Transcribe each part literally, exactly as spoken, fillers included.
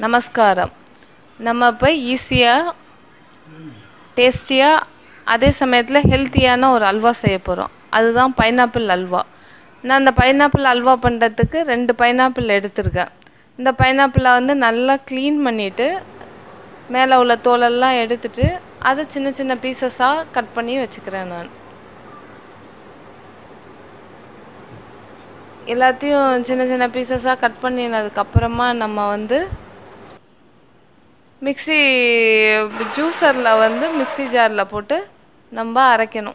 நமஸ்காரம். நம்ம இப்போ ஈஸியாக டேஸ்டியாக அதே சமயத்தில் ஹெல்த்தியான ஒரு அல்வா செய்ய போகிறோம். அதுதான் பைனாப்பிள் அல்வா. நான் அந்த பைனாப்பிள் அல்வா பண்ணுறதுக்கு ரெண்டு பைனாப்பிள் எடுத்திருக்கேன். இந்த பைனாப்பிளை வந்து நல்லா க்ளீன் பண்ணிவிட்டு மேலே உள்ள தோலெல்லாம் எடுத்துட்டு அதை சின்ன சின்ன பீசஸாக கட் பண்ணி வச்சுக்கிறேன். நான் எல்லாத்தையும் சின்ன சின்ன பீசஸாக கட் பண்ணினதுக்கப்புறமா நம்ம வந்து மிக்ஸி ஜூஸரில் வந்து மிக்ஸி ஜாரில் போட்டு நம்ம அரைக்கணும்.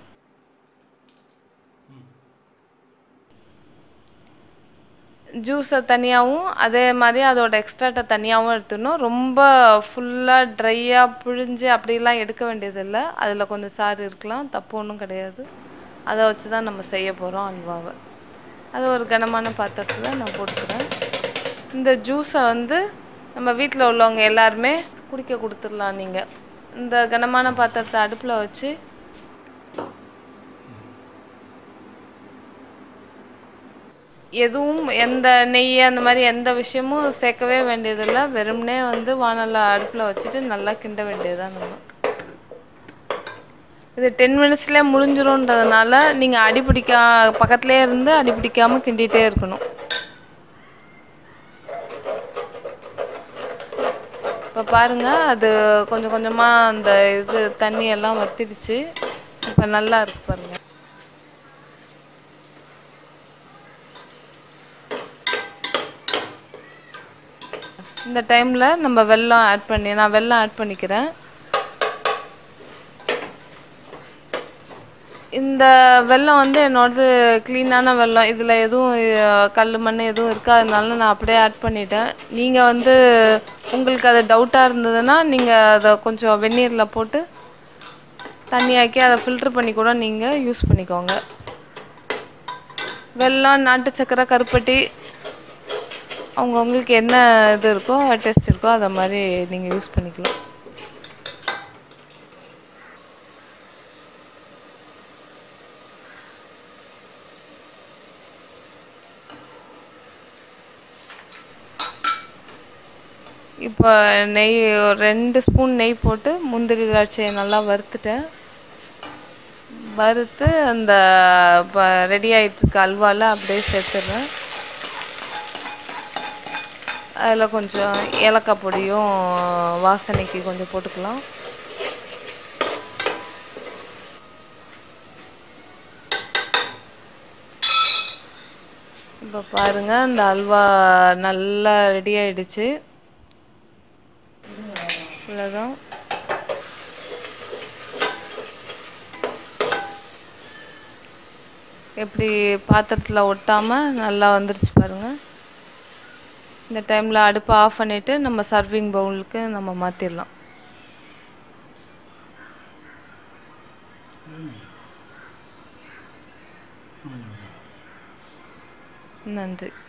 ஜூஸை தனியாகவும் அதே மாதிரி அதோட எக்ஸ்ட்ராட்டை தனியாகவும் எடுத்துடணும். ரொம்ப ஃபுல்லாக ட்ரையாக புழிஞ்சு அப்படிலாம் எடுக்க வேண்டியதில்லை. அதில் கொஞ்சம் சாறு இருக்கலாம், தப்பு ஒன்றும் கிடையாது. அதை வச்சு தான் நம்ம செய்ய போகிறோம் அல்வாவை. அது ஒரு கனமான பாத்திரத்தில் நான் போட்டுக்கிறேன். இந்த ஜூஸை வந்து நம்ம வீட்டில் உள்ளவங்க எல்லாருமே குடிக்க கொடுத்துடலாம். நீங்கள் இந்த கனமான பாத்திரத்தை அடுப்பில் வச்சு எதுவும் எந்த நெய் அந்த மாதிரி எந்த விஷயமும் சேர்க்கவே வேண்டியதில்லை. வெறும்னே வந்து வானல்ல அடுப்பில் வச்சுட்டு நல்லா கிண்ட வேண்டியதுதான். நம்ம இது டென் மினிட்ஸ்லேயே முடிஞ்சிரும்ன்றதுனால நீங்கள் அடிப்பிடிக்கா பக்கத்துலேயே இருந்து அடிப்பிடிக்காமல் கிண்டிகிட்டே இருக்கணும். இப்போ பாருங்கள், அது கொஞ்சம் கொஞ்சமாக அந்த இது தண்ணியெல்லாம் வத்திடுச்சு. இப்போ நல்லா இருக்கு பாருங்கள். இந்த டைமில் நம்ம வெல்லம் ஆட் பண்ணி நான் வெல்லம் ஆட் பண்ணிக்கிறேன். இந்த வெல்லம் வந்து என்னோடது க்ளீனான வெல்லம். இதில் எதுவும் கல் மண் எதுவும் இருக்காதனால நான் அப்படியே ஆட் பண்ணிட்டேன். நீங்கள் வந்து உங்களுக்கு அது டவுட்டாக இருந்ததுன்னா நீங்கள் அதை கொஞ்சம் வெந்நீரில் போட்டு தண்ணியாக்கி அதை ஃபில்ட்ரு பண்ணி கூட நீங்கள் யூஸ் பண்ணிக்கோங்க. வெல்லம், நாட்டு சக்கரை, கருப்பட்டி அவங்கவுங்களுக்கு என்ன இது இருக்கோ டேஸ்ட் இருக்கோ அதை மாதிரி நீங்கள் யூஸ் பண்ணிக்கலாம். இப்போ நெய் ஒரு ரெண்டு ஸ்பூன் நெய் போட்டு முந்திரி திராட்சையை நல்லா வறுத்துட்டேன். வறுத்து அந்த இப்போ ரெடி ஆகிட்டுருக்க அல்வாவில் அப்படியே சேர்த்துடுறேன். அதில் கொஞ்சம் ஏலக்காய் பொடியும் வாசனைக்கு கொஞ்சம் போட்டுக்கலாம். இப்போ பாருங்கள், இந்த அல்வா நல்லா ரெடி ஆகிடுச்சு. இவ்வளோதான். எப்படி பாத்திரத்தில் ஒட்டாமல் நல்லா வந்துருச்சு பாருங்கள். இந்த டைமில் அடுப்பை ஆஃப் பண்ணிவிட்டு நம்ம சர்விங் பவுலுக்கு நம்ம மாற்றிடலாம். நன்றி.